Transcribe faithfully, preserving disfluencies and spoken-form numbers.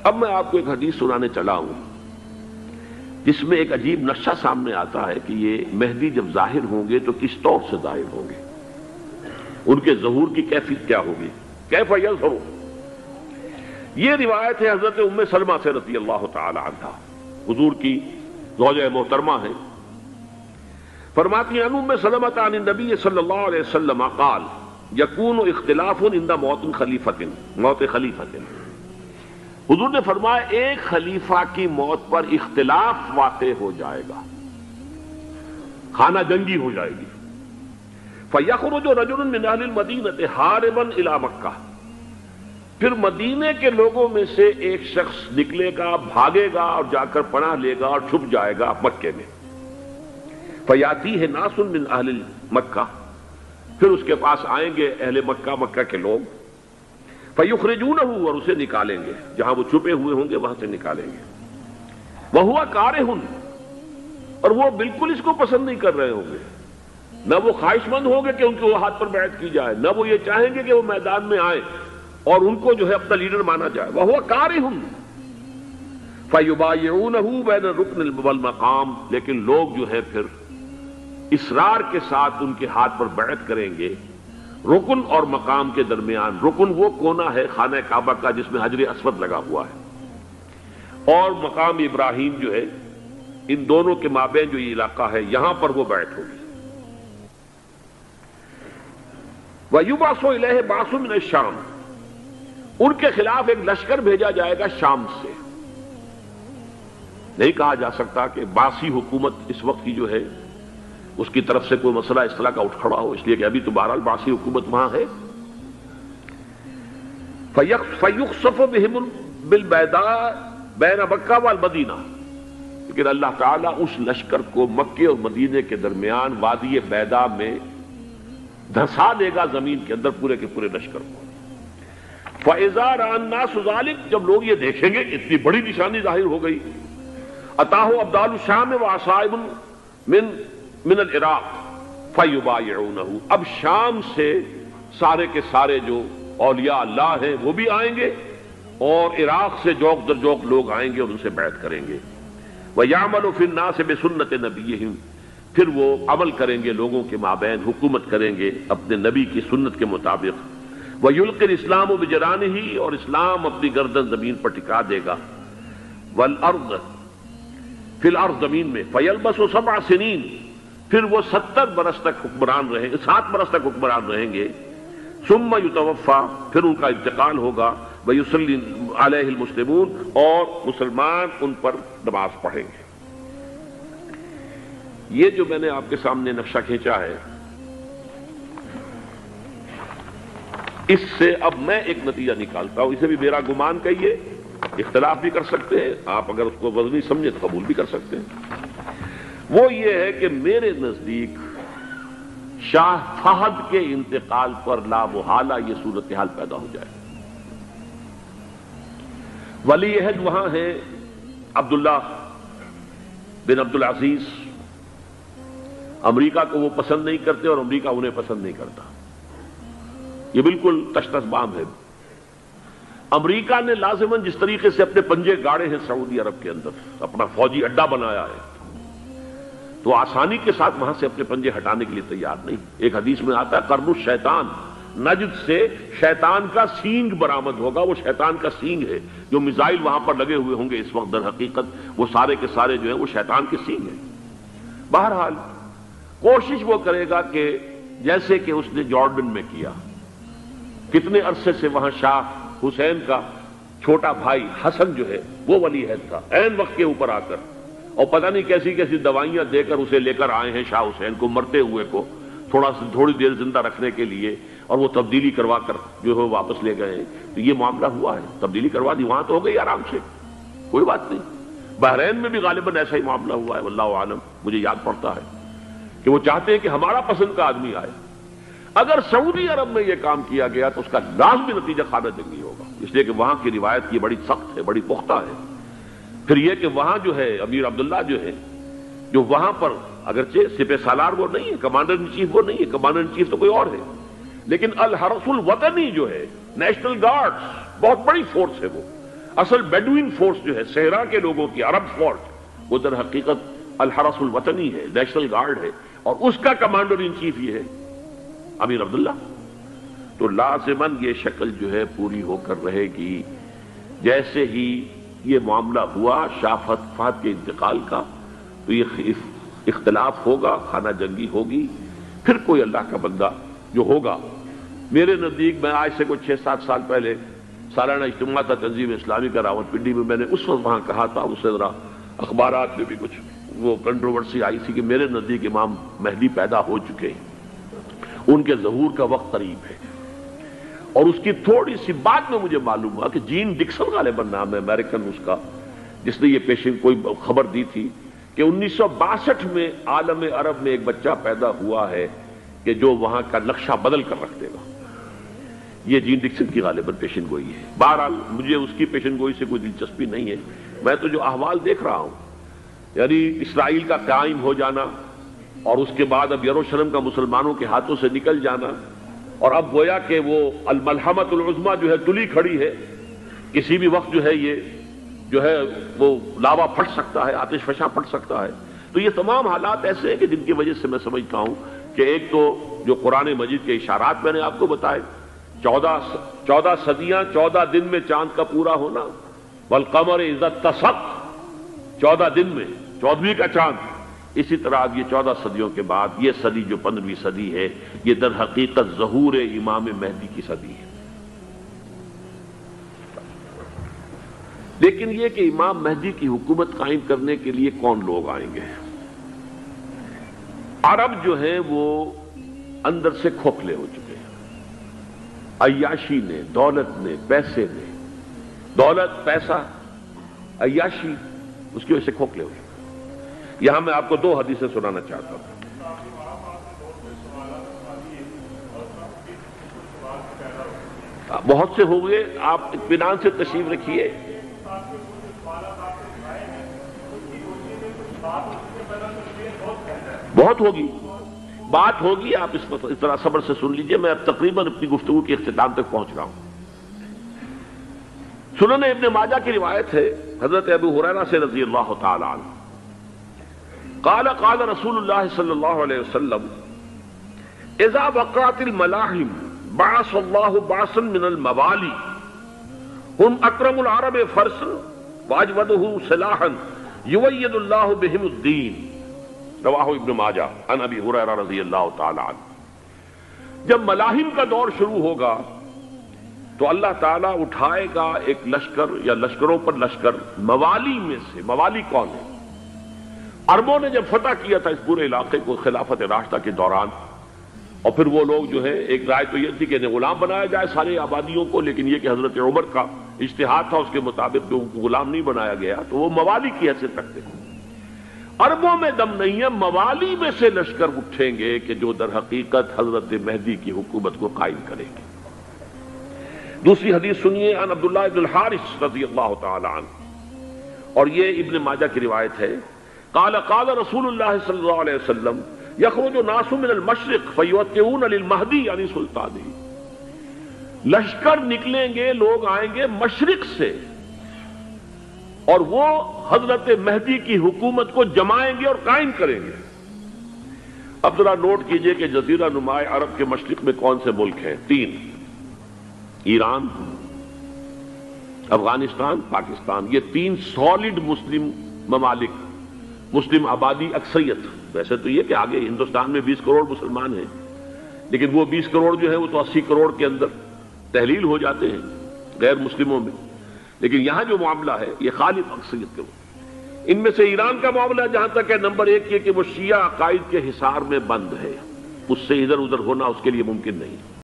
اب میں آپ کو ایک حدیث سنانے چلا ہوں جس میں ایک عجیب نقشہ سامنے آتا ہے کہ یہ مہدی جب ظاہر ہوں گے تو کس طور سے ظاہر ہوں گے، ان کے ظہور کی کیفیت کیا ہوگی، کیف یظہر۔ یہ روایت ہے حضرت ام سلمہ سے رضی اللہ تعالی عنہا، حضور کی زوجہ محترمہ ہیں، فرماتی ہیں ام سلمہ عن النبی صلی اللہ علیہ وسلم قال یکون اختلاف عند موت خلیفۃ، موت خلیفۃ، حضور نے فرمایا ایک خلیفہ کی موت پر اختلاف واقع ہو جائے گا، خانہ جنگی ہو جائے گی۔ فَيَخْرُجُ رَجُلٌ مِّنْ أَهْلِ الْمَدِينَةِ حَارِبًا إِلَىٰ مَكَّةَ، پھر مدینے کے لوگوں میں سے ایک شخص نکلے گا، بھاگے گا اور جا کر پناہ لے گا اور چھپ جائے گا مکے میں۔ فَيَأْتِيهِ نَاسٌ مِّنْ أَهْلِ مَكَّةِ، پھر اس کے پاس آئیں گے اہل مکہ، مکہ کے لوگ، فَيُخْرِجُونَهُ، اور اسے نکالیں گے، جہاں وہ چھپے ہوئے ہوں گے وہاں سے نکالیں گے۔ وَهُوَ كَارِهٌ، اور وہ بالکل اس کو پسند نہیں کر رہے ہوں گے، نہ وہ خواہش مند ہوں گے کہ ان کے وہ ہاتھ پر بیعت کی جائے، نہ وہ یہ چاہیں گے کہ وہ میدان میں آئیں اور ان کو جو ہے اپنا لیڈر مانا جائے۔ وَهُوَ كَارِهٌ فَيُبَايِعُونَهُ بَيْنَ الرُّكْنِ وَالْمَقَامِ، لیکن لوگ جو ہے پھر اصرار کے ساتھ ان کے ہاتھ پر بیعت کریں گے رکن اور مقام کے درمیان۔ رکن وہ کونا ہے خانہ کعبہ کا جس میں حجر اسود لگا ہوا ہے، اور مقام ابراہیم جو ہے، ان دونوں کے مابین جو یہ علاقہ ہے یہاں پر وہ بیعت ہوگی۔ وَيُبْعَثُ إِلَيْهِ بَعْثٌ مِّنَ الشَّامِ، ان کے خلاف ایک لشکر بھیجا جائے گا شام سے۔ نہیں کہا جا سکتا کہ باسی حکومت اس وقت کی جو ہے اس کی طرف سے کوئی مسئلہ اس طرح کا اٹھ کھڑا ہو، اس لیے کہ ابھی تو بہرحال باسی حکومت وہاں ہے۔ فَيُخْسَفُ بِهِمْ بِالْبَيْضَاءِ بَيْنَ مَكَّةَ وَالْمَدِينَةِ، لیکن اللہ تعالیٰ اس لشکر کو مکے اور مدینے کے درمیان وادی بیضاء میں دھسا دے گا زمین کے اندر، پورے کے پورے لشکر کو۔ فَإِذَا رَأَى النَّاسُ ذَلِكَ، جب لوگ یہ دیکھیں گے کہ اتنی بڑی نشانی ظاہر ہو گئی، أَتَاهُ أَبْدَالُ الشَّامِ وَعَصَائِبٌ مِّن من العراق فَيُبَايِعُونَهُ، اب شام سے سارے کے سارے جو اولیاء اللہ ہیں وہ بھی آئیں گے، اور عراق سے جوق در جوق لوگ آئیں گے اور ان سے بیعت کریں گے۔ وَيَعْمَلُ فِي النَّاسِ بِسُنَّةِ نَبِيِّهِمْ، پھر وہ عمل کریں گے لوگوں کے مابین، حکومت کریں گے اپنے نبی کی سنت کے مطابق۔ وَيُلْقِي الْإِسْلَامُ بِجَرَانِهِ، اور اسلام اپنی گردن زمین پر ٹکا دے گا۔ وَالْأَرْض فِي الْأَرْض، زمین میں۔ فَيَلْبَسُ سَبْعَ سِنِينَ، پھر وہ ستر برس تک حکمران رہیں گے، سات برس تک حکمران رہیں گے۔ ثم یتوفا، پھر ان کا انتقال ہوگا۔ ویصلی علیہ المسلمون، اور مسلمان ان پر نماز پڑھیں گے۔ یہ جو میں نے آپ کے سامنے نقشہ کھینچا ہے، اس سے اب میں ایک نتیجہ نکالتا ہوں، اسے بھی میرا گمان کہیے، اختلاف بھی کر سکتے ہیں آپ، اگر اس کو وزنی سمجھے تو قبول بھی کر سکتے ہیں۔ وہ یہ ہے کہ میرے نزدیک شاہ فہد کے انتقال پر لا محالہ یہ صورتحال پیدا ہو جائے۔ ولی عہد وہاں ہے عبداللہ بن عبدالعزیز، امریکہ کو وہ پسند نہیں کرتے اور امریکہ انہیں پسند نہیں کرتا، یہ بالکل تشتش بام ہے۔ امریکہ نے لازماً جس طریقے سے اپنے پنجے گاڑے ہیں سعودی عرب کے اندر، اپنا فوجی اڈا بنایا ہے، تو آسانی کے ساتھ وہاں سے اپنے پنجے ہٹانے کے لیے تیار نہیں۔ ایک حدیث میں آتا ہے قرن الشیطان، نجد سے شیطان کا سینگ برآمد ہوگا، وہ شیطان کا سینگ ہے، جو میزائل وہاں پر لگے ہوئے ہوں گے اس وقت، در حقیقت وہ سارے کے سارے جو ہیں وہ شیطان کے سینگ ہیں۔ بہرحال کوشش وہ کرے گا کہ جیسے کہ اس نے جارڈن میں کیا، کتنے عرصے سے وہاں شاہ حسین کا چھوٹا بھائی حسن جو ہے وہ ولی عہد تھا، عین وقت کے اوپر آ کر، اور پتہ نہیں کیسی کیسی دوائیاں دے کر اسے لے کر آئے ہیں شاہ حسین کو، مرتے ہوئے کو تھوڑا تھوڑی دیر زندہ رکھنے کے لیے، اور وہ تبدیلی کروا کر جو ہے واپس لے گئے ہیں۔ تو یہ معاملہ ہوا ہے، تبدیلی کروا دی، وہاں تو ہو گئی آرام سے، کوئی بات نہیں۔ بحرین میں بھی غالباً ایسا ہی معاملہ ہوا ہے، واللہ عالم، مجھے یاد پڑتا ہے کہ وہ چاہتے ہیں کہ ہمارا پسند کا آدمی آئے۔ اگر سعودی عرب میں یہ کام کیا گیا تو اس کا لازمی نتیجہ خانہ جنگی ہوگا، اس لیے کہ وہاں کی روایت یہ بڑی سخت ہے، بڑی پختہ ہے۔ پھر یہ کہ وہاں جو ہے امیر عبداللہ جو ہے، جو وہاں پر اگرچہ سپہ سالار وہ نہیں ہے، کمانڈر ان چیف وہ نہیں ہے، کمانڈر ان چیف تو کوئی اور ہے، لیکن الحرس الوطنی جو ہے، نیشنل گارڈز، بہت بڑی فورس ہے وہ۔ اصل بیڈوین فورس جو ہے صحرا کے لوگوں کی عرب فورس، وہ در حقیقت الحرس الوطنی ہے، نیشنل گارڈ ہے، اور اس کا کمانڈر ان چیف یہ ہے امیر عبداللہ۔ تو لازماً یہ شکل جو ہے پوری ہو کر رہے گی۔ جیسے ہی یہ معاملہ ہوا شاہ فہد کے انتقال کا، تو یہ اختلاف ہوگا، خانہ جنگی ہوگی، پھر کوئی اللہ کا بندہ جو ہوگا۔ میرے نزدیک، میں آج سے کوئی چھ سات سال پہلے سالانہ اجتماع تھا تنظیم اسلامی کا راول پنڈی میں، میں نے اس وقت وہاں کہا تھا، اس سے ذرا اخبارات میں بھی کچھ وہ کنٹروورسی آئی تھی کہ میرے نزدیک امام مہدی پیدا ہو چکے ہیں، ان کے ظہور کا وقت قریب ہے۔ اور اس کی تھوڑی سی بات میں مجھے معلوم ہوا کہ جین ڈکسن غالباً نام ہے امریکن اس کا، جس نے یہ پیشن کوئی خبر دی تھی کہ انیس سو باسٹھ میں عالم عرب میں ایک بچہ پیدا ہوا ہے کہ جو وہاں کا نقشہ بدل کر رکھ دے گا۔ یہ جین ڈکسن کی غالباً پیشن گوئی ہے۔ بہرحال مجھے اس کی پیشن گوئی سے کوئی دلچسپی نہیں ہے، میں تو جو احوال دیکھ رہا ہوں، یعنی اسرائیل کا قائم ہو جانا، اور اس کے بعد اب یروشلم کا مسلمانوں کے ہاتھوں سے نکل جانا، اور اب گویا کہ وہ الملحمۃ العظمیٰ جو ہے تلی کھڑی ہے، کسی بھی وقت جو ہے یہ جو ہے وہ لاوا پھٹ سکتا ہے، آتش فشاں پھٹ سکتا ہے۔ تو یہ تمام حالات ایسے ہیں کہ جن کی وجہ سے میں سمجھتا ہوں کہ ایک تو جو قرآن مجید کے اشارات میں نے آپ کو بتائے، چودہ چودہ صدیاں، چودہ دن میں چاند کا پورا ہونا، والقمر اذا اتسق، چودہ دن میں چودہویں کا چاند۔ اسی طرح اب یہ چودہ صدیوں کے بعد یہ صدی جو پندرہویں صدی ہے، یہ در حقیقت ظہور امام مہدی کی صدی ہے۔ لیکن یہ کہ امام مہدی کی حکومت قائم کرنے کے لیے کون لوگ آئیں گے؟ عرب جو ہیں وہ اندر سے کھوکھلے ہو چکے ہیں، عیاشی نے، دولت نے، پیسے نے، دولت، پیسہ، عیاشی، اس کی وجہ سے کھوکھلے ہو چکے ہیں۔ یہاں میں آپ کو دو حدیثیں سنانا چاہتا ہوں۔ بہت سے ہوئے، آپ اطمینان سے تشریف رکھیے۔ بہت ہوگی، بات ہوگی، آپ اس طرح صبر سے سن لیجئے۔ میں اب تقریباً اپنی گفتگو کے اختتام تک پہنچ رہا ہوں۔ سنن ابن ماجہ کی روایت ہے حضرت ابو ہریرہ سے رضی اللہ تعالی عنہ، قال قال رسول اللہ صلی اللہ علیہ وسلم اذا وقعت الملاحم بعث اللہ بعثا من الموالی هم اکرم العرب فرسا واجودہ سلاحا یوید اللہ بہم الدین، رواہ ابن ماجہ عن ابی ہریرہ رضی اللہ تعالی عنہ۔ جب ملاحم کا دور شروع ہوگا تو اللہ تعالیٰ اٹھائے گا ایک لشکر یا لشکروں پر لشکر موالی میں سے۔ موالی کون ہے؟ عربوں نے جب فتح کیا تھا اس پورے علاقے کو خلافت راشدہ کے دوران، اور پھر وہ لوگ جو ہے، ایک رائے تو یہ تھی کہ انہیں غلام بنایا جائے سارے آبادیوں کو، لیکن یہ کہ حضرت عمر کا اجتہاد تھا، اس کے مطابق جو غلام نہیں بنایا گیا، تو وہ موالی کی حیثیت رکھتے ہیں۔ عربوں میں دم نہیں ہے، موالی میں سے لشکر اٹھیں گے کہ جو در حقیقت حضرت مہدی کی حکومت کو قائم کریں گے۔ دوسری حدیث سنیے، عن عبداللہ بن الحارث رضی اللہ تعالی عنہ، اور یہ ابن ماجہ کی روایت ہے، قال قال رسول اللہ صلی اللہ علیہ وسلم یخرج ناس من المشرق فیوطئون للمہدی یعنی سلطانی، لشکر نکلیں گے، لوگ آئیں گے مشرق سے، اور وہ حضرت مہدی کی حکومت کو جمائیں گے اور قائم کریں گے۔ اب ذرا نوٹ کیجئے کہ جزیرہ نما عرب کے مشرق میں کون سے ملک ہیں؟ تین، ایران، افغانستان، پاکستان۔ یہ تین سالڈ مسلم ممالک، مسلم آبادی اکثریت۔ ویسے تو یہ کہ آگے ہندوستان میں بیس کروڑ مسلمان ہیں، لیکن وہ بیس کروڑ جو ہے وہ تو اسی کروڑ کے اندر تحلیل ہو جاتے ہیں غیر مسلموں میں، لیکن یہاں جو معاملہ ہے یہ خالص اکثریت کے۔ ان میں سے ایران کا معاملہ جہاں تک ہے، نمبر ایک یہ کہ وہ شیعہ عقائد کے حصار میں بند ہے، اس سے ادھر ادھر ہونا اس کے لیے ممکن نہیں۔